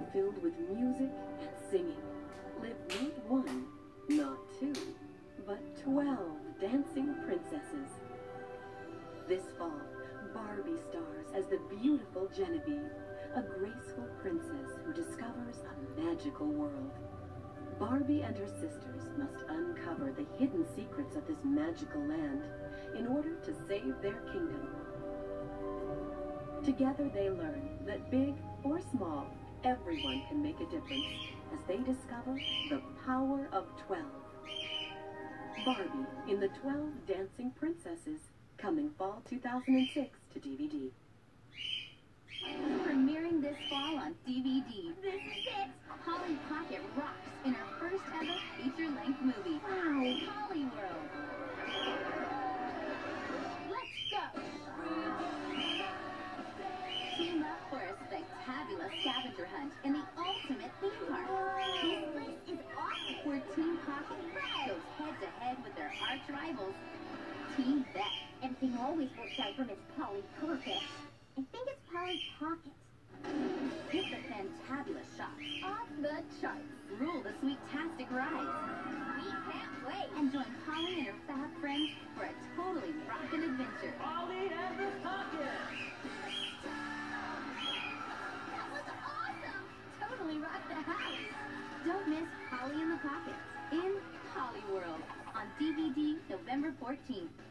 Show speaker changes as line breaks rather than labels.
filled with music and singing. Live not one, not two, but 12 dancing princesses. This fall, Barbie stars as the beautiful Genevieve, a graceful princess who discovers a magical world. Barbie and her sisters must uncover the hidden secrets of this magical land in order to save their kingdom. Together they learn that big or small, everyone can make a difference as they discover the power of 12. Barbie in the 12 Dancing Princesses, coming fall 2006 to DVD.
Premiering this fall on DVD. This is it! Polly Pocket rocks in her first ever feature-length movie. Wow! Polly World. Let's go! Team up for a spectacular scavenger hunt in the ultimate theme park. This place is awesome! Where Team Pocket goes head-to-head with their arch rivals, Team Beth.
Everything always works out for Miss Polly Pocket. I think it's Polly Pocket.
Hit the fantabulous shots.
Off the charts.
Rule the sweet-tastic rides.
We can't wait.
And join Polly and her fab friends for a totally rockin' adventure.
Polly and the Pocket!
That was awesome! Totally rocked the house.
Don't miss Polly in the Pocket in Polly World on DVD November 14th.